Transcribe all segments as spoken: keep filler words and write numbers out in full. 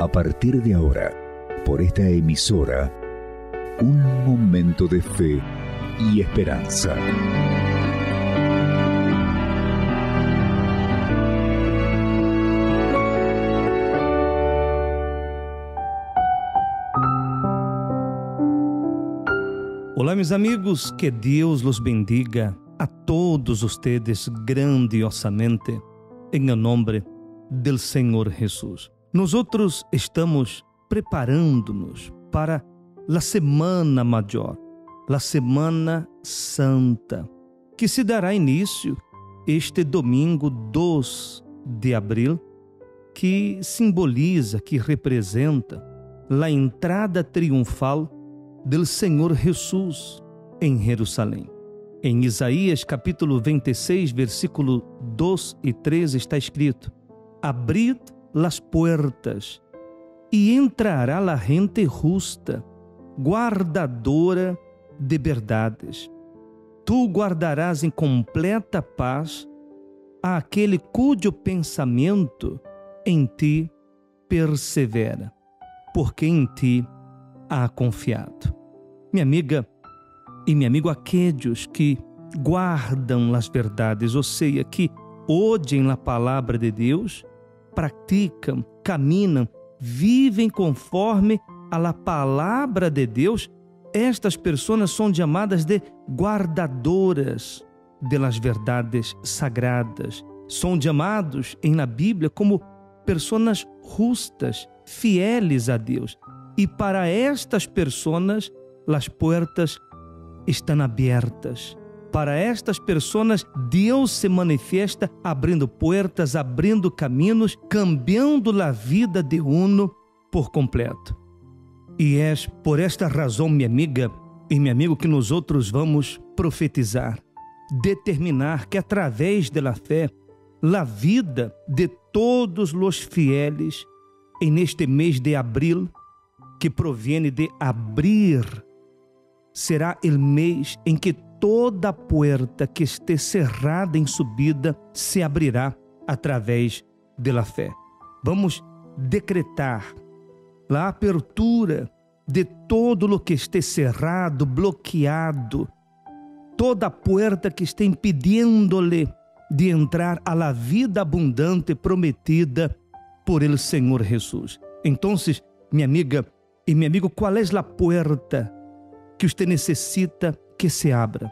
A partir de ahora, por esta emisora, un momento de fe y esperanza. Olá, meus amigos, que Deus los bendiga a todos ustedes grandiosamente, em nome do Senhor Jesus. Nosotros estamos preparando-nos para a Semana Maior, a Semana Santa, que se dará início este domingo dois de abril, que simboliza, que representa a entrada triunfal do Senhor Jesus em Jerusalém. Em Isaías capítulo vinte e seis, versículo dois e três está escrito: Abrid las puertas e entrará la gente justa, guardadora de verdades. Tu guardarás em completa paz aquele cujo pensamento em ti persevera, porque em ti há confiado. Minha amiga e meu amigo, aqueles que guardam as verdades, ou seja, que odiem a palavra de Deus, praticam, caminham, vivem conforme a la palavra de Deus, estas pessoas são chamadas de guardadoras de las verdades sagradas. São chamados em na Bíblia como pessoas justas, fieles a Deus. E para estas pessoas, as portas estão abertas. Para estas pessoas, Deus se manifesta abrindo portas, abrindo caminhos, cambiando a vida de uno por completo. E é por esta razão, minha amiga e meu amigo, que nós outros vamos profetizar, determinar que através da fé, a vida de todos os fieles, em neste mês de abril, que proviene de abrir, será o mês em que toda porta que esteja cerrada em subida se abrirá através da fé. Vamos decretar a abertura de todo o que esteja cerrado, bloqueado, toda porta que esteja impedindo-lhe de entrar a la vida abundante prometida por el Senhor Jesus. Então, minha amiga e meu amigo, qual é a porta que você necessita que se abra?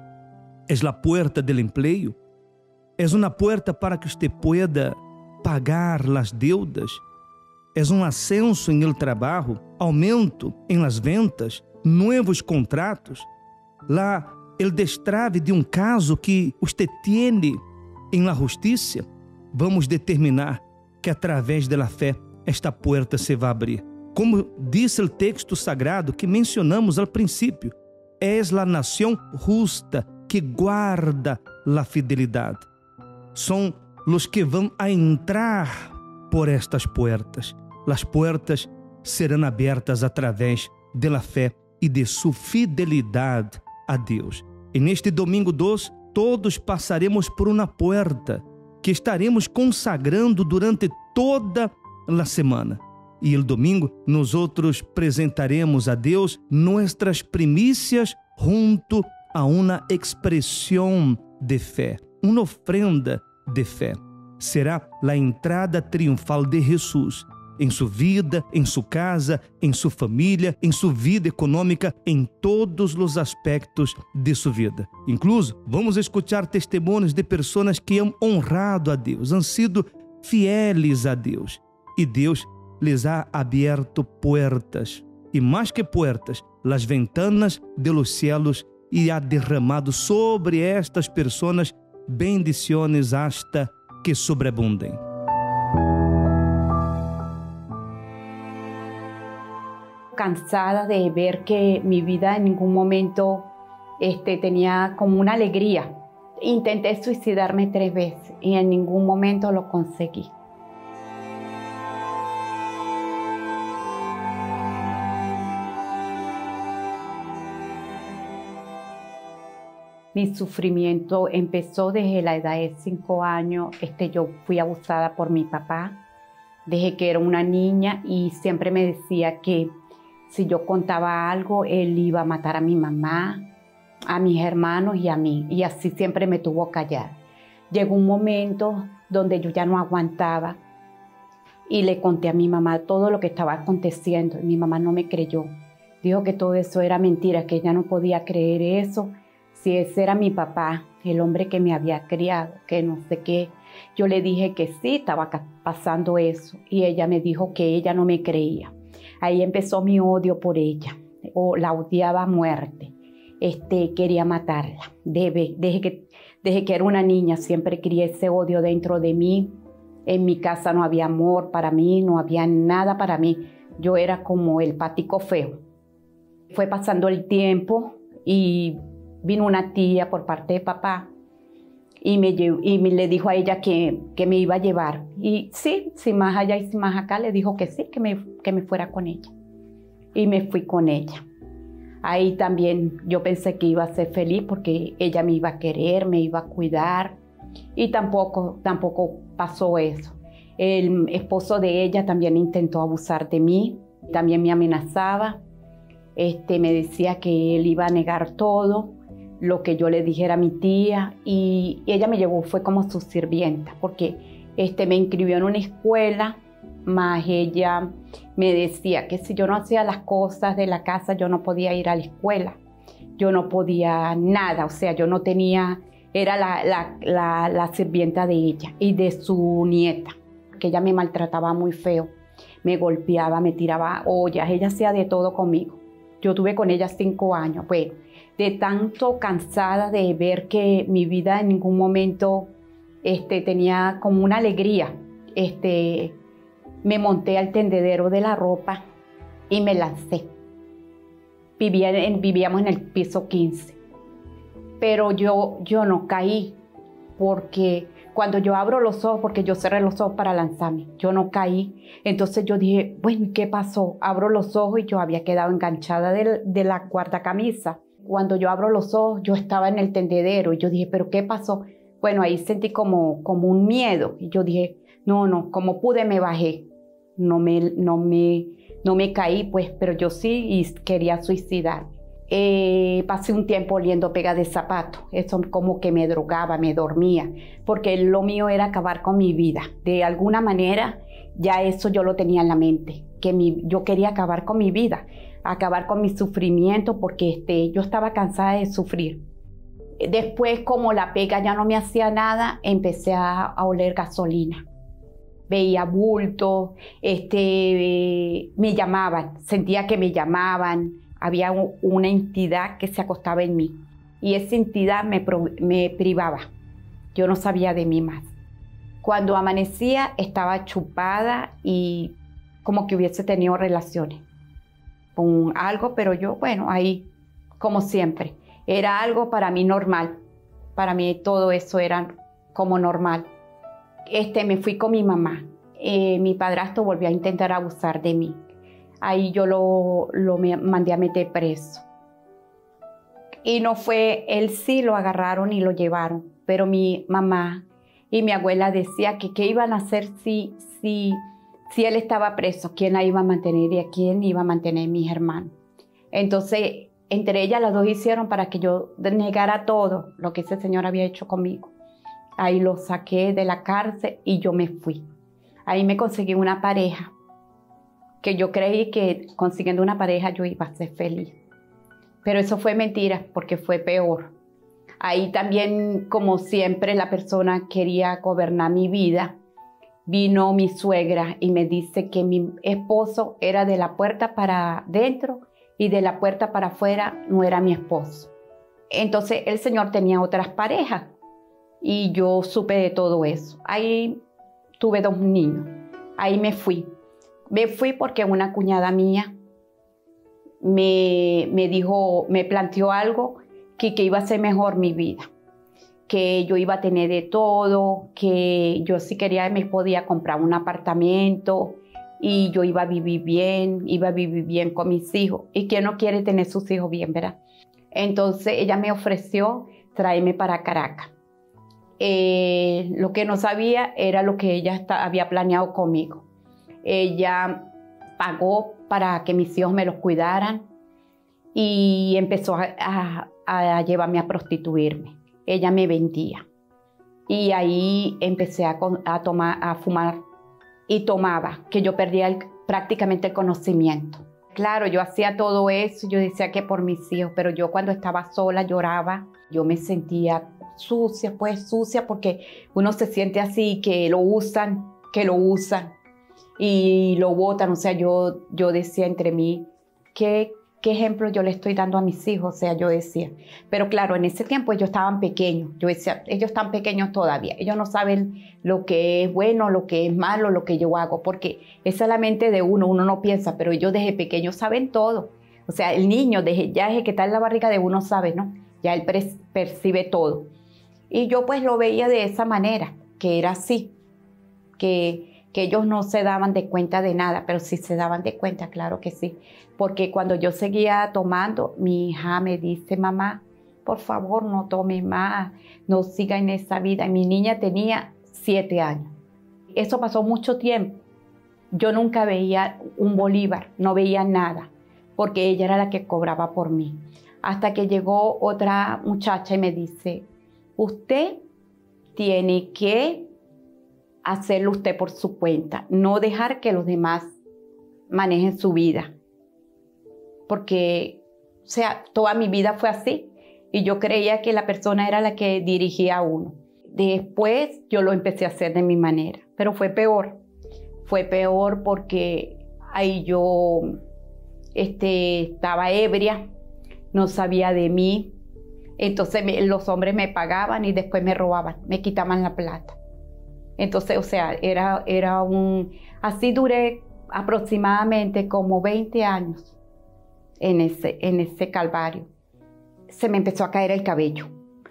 É a porta do emprego? É uma porta para que você pueda pagar as deudas? É um ascenso em el trabalho, aumento em las ventas, novos contratos? Lá, el destrave de um caso que você tem em la justiça? Vamos determinar que através da fé esta porta se vai abrir. Como diz o texto sagrado que mencionamos ao princípio, és la nação justa que guarda la fidelidade. São os que vão a entrar por estas portas. As portas serão abertas através da fé e de sua fidelidade a Deus. E neste domingo dois, todos passaremos por uma porta que estaremos consagrando durante toda a semana. E o domingo, nós outros apresentaremos a Deus nossas primícias junto a uma expressão de fé, uma ofrenda de fé. Será a entrada triunfal de Jesus em sua vida, em sua casa, em sua família, em sua vida econômica, em todos os aspectos de sua vida. Incluso, vamos escutar testemunhos de pessoas que han honrado a Deus, han sido fieles a Deus. E Deus les ha abierto puertas, e mais que puertas, las ventanas de los cielos, e ha derramado sobre estas pessoas bendiciones hasta que sobreabundem. Cansada de ver que mi vida en ningún momento este, tenía como una alegría. Intenté suicidarme tres veces y en ningún momento lo conseguí. Mi sufrimiento empezó desde la edad de cinco años. Este, yo fui abusada por mi papá. desde que era una niña, y siempre me decía que si yo contaba algo, él iba a matar a mi mamá, a mis hermanos y a mí, y así siempre me tuvo callada. Llegó un momento donde yo ya no aguantaba y le conté a mi mamá todo lo que estaba aconteciendo, y mi mamá no me creyó. Dijo que todo eso era mentira, que ella no podía creer eso, si ese era mi papá, el hombre que me había criado, que no sé qué. Yo le dije que sí, estaba pasando eso, y ella me dijo que ella no me creía. Ahí empezó mi odio por ella, o la odiaba a muerte, este, quería matarla. Debe, desde que, desde que era una niña siempre crié ese odio dentro de mí. En mi casa no había amor para mí, no había nada para mí. Yo era como el patico feo. Fue pasando el tiempo y vino una tía por parte de papá y me, y me le dijo a ella que, que me iba a llevar. Y sí, sin más allá y sin más acá, le dijo que sí, que me, que me fuera con ella. Y me fui con ella. Ahí también yo pensé que iba a ser feliz porque ella me iba a querer, me iba a cuidar. Y tampoco, tampoco pasó eso. El esposo de ella también intentó abusar de mí, también me amenazaba. Este, me decía que él iba a negar todo lo que yo le dijera a mi tía, y ella me llevó, fue como su sirvienta, porque este, me inscribió en una escuela, más ella me decía que si yo no hacía las cosas de la casa, yo no podía ir a la escuela, yo no podía nada, o sea, yo no tenía, era la, la, la, la sirvienta de ella y de su nieta, que ella me maltrataba muy feo, me golpeaba, me tiraba ollas, ella hacía de todo conmigo. Yo tuve con ella cinco años, bueno, de tanto cansada de ver que mi vida en ningún momento este, tenía como una alegría. Este, me monté al tendedero de la ropa y me lancé. Vivía en, vivíamos en el piso quince, pero yo, yo no caí, porque cuando yo abro los ojos, porque yo cerré los ojos para lanzarme, yo no caí. Entonces yo dije, bueno, ¿qué pasó? Abro los ojos y yo había quedado enganchada de, de la guardacamisa. Cuando yo abro los ojos, yo estaba en el tendedero y yo dije, ¿pero qué pasó? Bueno, ahí sentí como, como un miedo y yo dije, no, no, como pude me bajé. No me, no me, no me caí, pues, pero yo sí y quería suicidar. Eh, pasé un tiempo oliendo pega de zapato, eso como que me drogaba, me dormía, porque lo mío era acabar con mi vida. De alguna manera ya eso yo lo tenía en la mente, que mi, yo quería acabar con mi vida, acabar con mi sufrimiento, porque este, yo estaba cansada de sufrir. Después, como la pega ya no me hacía nada, empecé a, a oler gasolina. Veía bultos, este, me llamaban, sentía que me llamaban. Había un, una entidad que se acostaba en mí y esa entidad me, me privaba. Yo no sabía de mí más. Cuando amanecía estaba chupada y como que hubiese tenido relaciones con algo, pero yo, bueno, ahí como siempre. Era algo para mí normal. Para mí todo eso era como normal. Este, me fui con mi mamá. Eh, mi padrastro volvió a intentar abusar de mí. Ahí yo lo, lo mandé a meter preso. Y no fue, él sí lo agarraron y lo llevaron, pero mi mamá y mi abuela decían que qué iban a hacer si, si, si él estaba preso, quién la iba a mantener y a quién iba a mantener mis hermanos. Entonces, entre ellas las dos hicieron para que yo negara todo lo que ese señor había hecho conmigo. Ahí lo saqué de la cárcel y yo me fui. Ahí me conseguí una pareja, que yo creí que consiguiendo una pareja yo iba a ser feliz. Pero eso fue mentira, porque fue peor. Ahí también, como siempre, la persona quería gobernar mi vida. Vino mi suegra y me dice que mi esposo era de la puerta para dentro y de la puerta para afuera no era mi esposo. Entonces el señor tenía otras parejas y yo supe de todo eso. Ahí tuve dos niños. Ahí me fui. Me fui porque una cuñada mía me, me dijo, me planteó algo que, que iba a ser mejor mi vida, que yo iba a tener de todo, que yo si quería me podía comprar un apartamento y yo iba a vivir bien, iba a vivir bien con mis hijos. ¿Y quién no quiere tener sus hijos bien, verdad? Entonces ella me ofreció traerme para Caracas. Eh, lo que no sabía era lo que ella está, había planeado conmigo. Ella pagó para que mis hijos me los cuidaran y empezó a, a, a llevarme a prostituirme. Ella me vendía. Y ahí empecé a, a, tomar, a fumar y tomaba, que yo perdía el, prácticamente el conocimiento. Claro, yo hacía todo eso, yo decía que por mis hijos, pero yo cuando estaba sola lloraba, yo me sentía sucia, pues sucia, porque uno se siente así, que lo usan, que lo usan y lo botan. O sea, yo, yo decía entre mí, ¿qué, qué ejemplo yo le estoy dando a mis hijos? O sea, yo decía, pero claro, en ese tiempo ellos estaban pequeños, yo decía, ellos están pequeños todavía, ellos no saben lo que es bueno, lo que es malo, lo que yo hago, porque esa es la mente de uno, uno no piensa, pero ellos desde pequeños saben todo. O sea, el niño desde, ya desde que está en la barriga de uno sabe, ¿no? Ya él percibe todo. Y yo pues lo veía de esa manera, que era así, que, que ellos no se daban de cuenta de nada, pero sí se daban de cuenta, claro que sí. Porque cuando yo seguía tomando, mi hija me dice, mamá, por favor no tome más, no siga en esa vida. Y mi niña tenía siete años. Eso pasó mucho tiempo. Yo nunca veía un bolívar, no veía nada, porque ella era la que cobraba por mí. Hasta que llegó otra muchacha y me dice, usted tiene que hacerlo usted por su cuenta, no dejar que los demás manejen su vida. Porque, o sea, toda mi vida fue así y yo creía que la persona era la que dirigía a uno. Después yo lo empecé a hacer de mi manera, pero fue peor. Fue peor porque ahí yo este, estaba ebria, no sabía de mí. Entonces me, los hombres me pagaban y después me robaban, me quitaban la plata. Entonces, o sea, era, era un... Así duré aproximadamente como veinte años en ese, en ese calvario. Se me empezó a caer el cabello.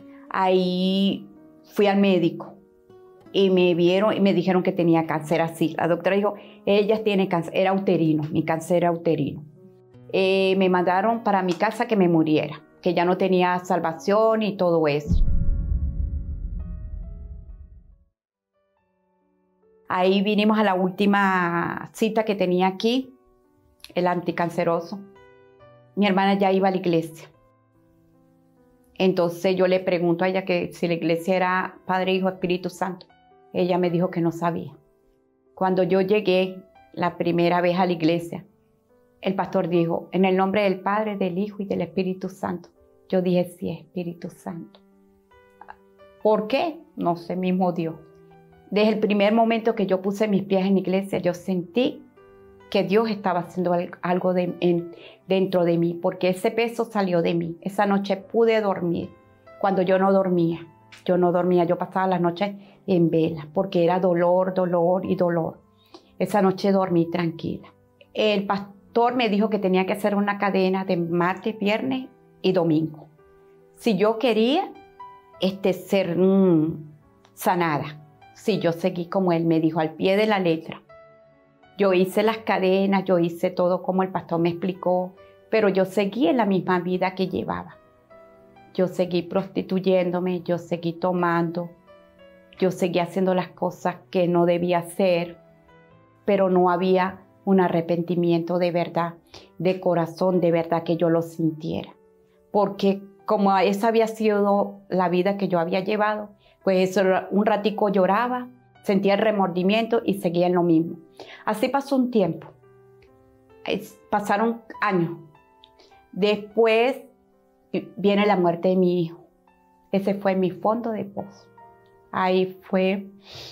Ahí fui al médico y me vieron y me dijeron que tenía cáncer así. La doctora dijo, ella tiene cáncer, era uterino, mi cáncer era uterino. Eh, me mandaron para mi casa que me muriera, que ya no tenía salvación y todo eso. Ahí vinimos a la última cita que tenía aquí, el anticanceroso. Mi hermana ya iba a la iglesia. Entonces yo le pregunto a ella que si la iglesia era Padre, Hijo, Espíritu Santo. Ella me dijo que no sabía. Cuando yo llegué la primera vez a la iglesia, el pastor dijo, en el nombre del Padre, del Hijo y del Espíritu Santo. Yo dije, sí, Espíritu Santo. ¿Por qué? No sé, mismo Dios. Desde el primer momento que yo puse mis pies en la iglesia, yo sentí que Dios estaba haciendo algo de, en, dentro de mí, porque ese peso salió de mí. Esa noche pude dormir cuando yo no dormía. Yo no dormía, yo pasaba las noches en vela, porque era dolor, dolor y dolor. Esa noche dormí tranquila. El pastor me dijo que tenía que hacer una cadena de martes, viernes y domingo. Si yo quería este, ser mmm, sanada. Sí, yo seguí como él me dijo, al pie de la letra. Yo hice las cadenas, yo hice todo como el pastor me explicó, pero yo seguí en la misma vida que llevaba. Yo seguí prostituyéndome, yo seguí tomando, yo seguí haciendo las cosas que no debía hacer, pero no había un arrepentimiento de verdad, de corazón, de verdad que yo lo sintiera. Porque como esa había sido la vida que yo había llevado, pues eso, un ratico lloraba, sentía el remordimiento y seguía en lo mismo. Así pasó un tiempo. Pasaron años. Después viene la muerte de mi hijo. Ese fue mi fondo de pozo. Ahí fue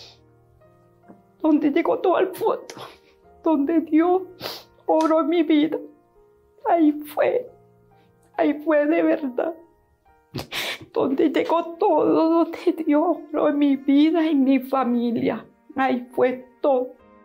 donde llegó todo al fondo, donde Dios obró en mi vida. Ahí fue, ahí fue de verdad. Donde llegó todo, donde Dios obró en mi vida, en mi familia. Ahí fue todo.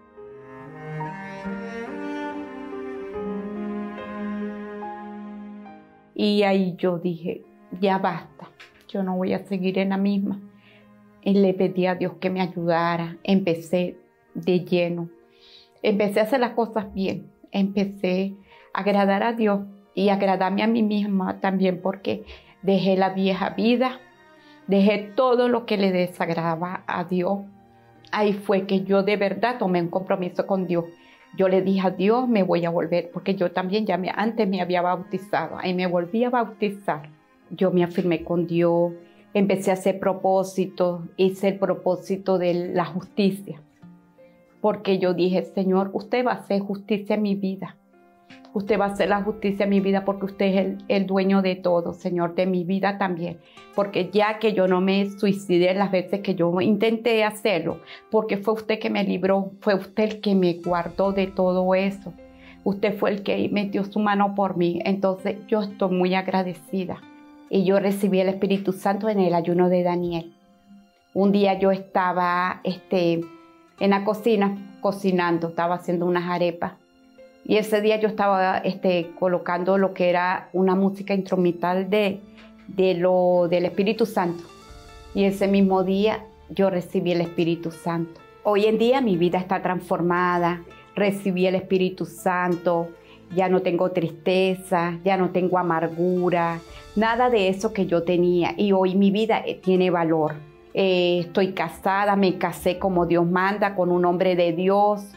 Y ahí yo dije, ya basta, yo no voy a seguir en la misma. Y le pedí a Dios que me ayudara. Empecé de lleno. Empecé a hacer las cosas bien. Empecé a agradar a Dios y agradarme a mí misma también, porque dejé la vieja vida, dejé todo lo que le desagradaba a Dios ahí fue que yo de verdad tomé un compromiso con Dios. Yo le dije a Dios, me voy a volver, porque yo también ya me, antes me había bautizado, ahí me volví a bautizar. Yo me afirmé con Dios, empecé a hacer propósitos, hice el propósito de la justicia, porque yo dije, Señor, usted va a hacer justicia en mi vida. Usted va a hacer la justicia en mi vida porque usted es el, el dueño de todo, Señor, de mi vida también. Porque ya que yo no me suicidé las veces que yo intenté hacerlo, porque fue usted que me libró, fue usted el que me guardó de todo eso. Usted fue el que metió su mano por mí. Entonces yo estoy muy agradecida. Y yo recibí el Espíritu Santo en el ayuno de Daniel. Un día yo estaba este, en la cocina, cocinando, estaba haciendo unas arepas. Y ese día yo estaba este, colocando lo que era una música instrumental de, de lo, del Espíritu Santo. Y ese mismo día yo recibí el Espíritu Santo. Hoy en día mi vida está transformada, recibí el Espíritu Santo, ya no tengo tristeza, ya no tengo amargura, nada de eso que yo tenía. Y hoy mi vida tiene valor. Eh, estoy casada, me casé como Dios manda, con un hombre de Dios,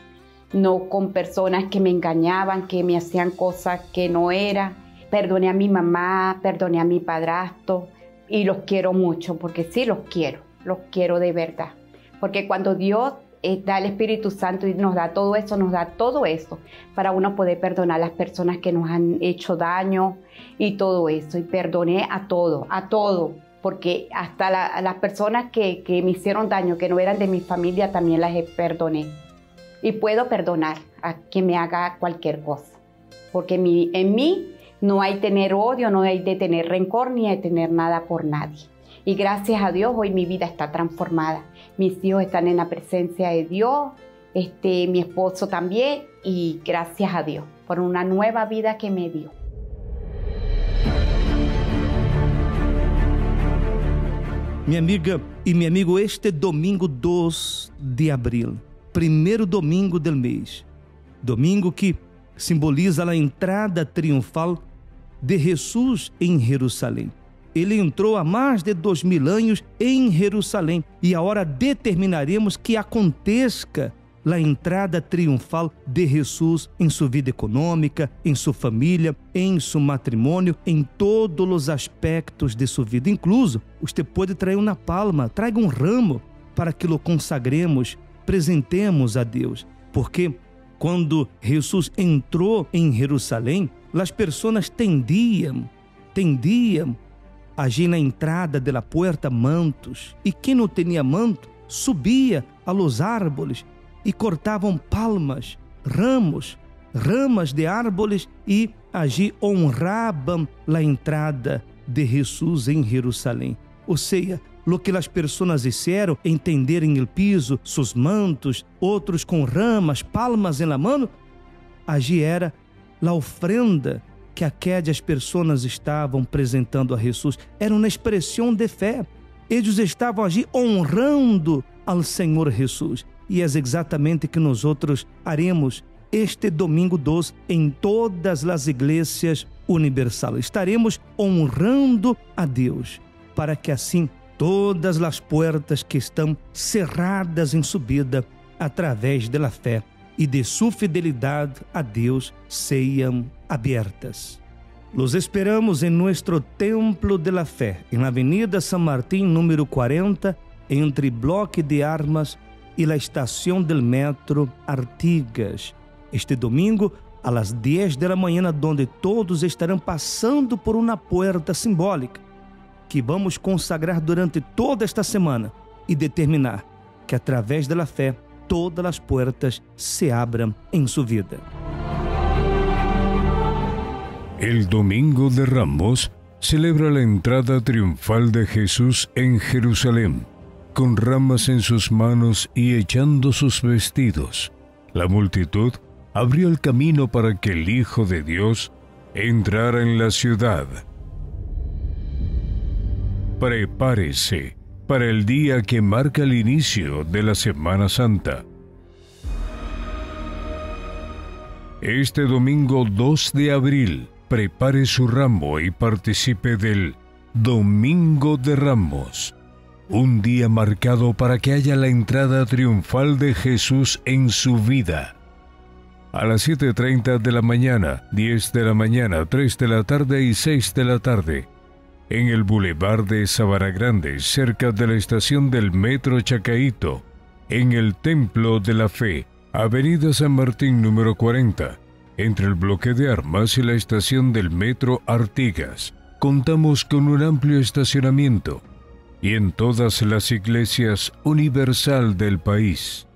no con personas que me engañaban, que me hacían cosas que no era. Perdoné a mi mamá, perdoné a mi padrastro y los quiero mucho, porque sí los quiero, los quiero de verdad. Porque cuando Dios eh, da el Espíritu Santo y nos da todo eso, nos da todo eso para uno poder perdonar a las personas que nos han hecho daño y todo eso. Y perdoné a todo, a todo, porque hasta la, a las personas que, que me hicieron daño, que no eran de mi familia, también las perdoné. Y puedo perdonar a quien me haga cualquier cosa. Porque mi, en mí no hay tener odio, no hay de tener rencor, ni de tener nada por nadie. Y gracias a Dios hoy mi vida está transformada. Mis hijos están en la presencia de Dios, este, mi esposo también. Y gracias a Dios por una nueva vida que me dio. Mi amiga e meu amigo, este domingo dois de abril, primeiro domingo do mês, domingo que simboliza a entrada triunfal de Jesus em Jerusalém. Ele entrou há mais de dois mil anos em Jerusalém e agora determinaremos que aconteça a entrada triunfal de Jesus em sua vida econômica, em sua família, em seu matrimônio, em todos os aspectos de sua vida. Incluso, você pode trazer uma palma, traga um ramo para que o consagremos, presentemos a Deus, porque quando Jesus entrou em Jerusalém, as pessoas tendiam, tendiam a agir na entrada da porta mantos, e quem não tinha manto subia a los árboles e cortavam palmas, ramos, ramas de árboles e allí honravam a entrada de Jesus em Jerusalém. Ou seja, lo que as pessoas hicieron, entender em el piso seus mantos, outros com ramas, palmas em la mano, allí era a ofrenda que aquelas pessoas estavam apresentando a Jesus. Era uma expressão de fé. Eles estavam allí honrando ao Senhor Jesus. E é exatamente o que nós outros haremos este domingo dois em todas as igrejas universais. Estaremos honrando a Deus, para que assim todas as portas que estão cerradas em sua vida, através da fé e de sua fidelidade a Deus, sejam abertas. Los esperamos em nosso Templo de la Fé, em Avenida San Martín, número quarenta, entre Bloque de Armas e a estação del metro Artigas. Este domingo, a las dez da manhã, onde todos estarão passando por uma porta simbólica, que vamos consagrar durante toda esta semana e determinar que, através da fé, todas as portas se abram em sua vida. El Domingo de Ramos celebra la entrada triunfal de Jesús en Jerusalén, con ramas en sus manos y echando sus vestidos. La multitud abrió el camino para que el Hijo de Dios entrara en la ciudad. Prepárese para el día que marca el inicio de la Semana Santa. Este domingo dos de abril, prepare su ramo y participe del Domingo de Ramos. Un día marcado para que haya la entrada triunfal de Jesús en su vida. A las siete treinta de la mañana, diez de la mañana, tres de la tarde y seis de la tarde, en el Boulevard de Sabana Grande, cerca de la estación del Metro Chacaíto, en el Templo de la Fe, Avenida San Martín número cuarenta, entre el bloque de armas y la estación del Metro Artigas. Contamos con un amplio estacionamiento y en todas las iglesias universal del país.